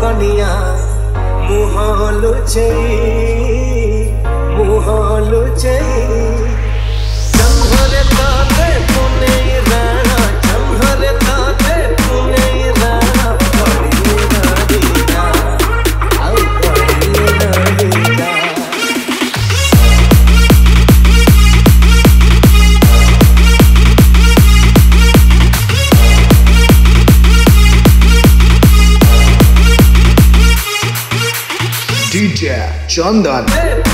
कनिया मुहालु चई जन्हरे ताते पुनई राणा जन्हरे ताते पुनई राणा पड़ी नारीना आउ पड़ी नारीना DJ Chandan.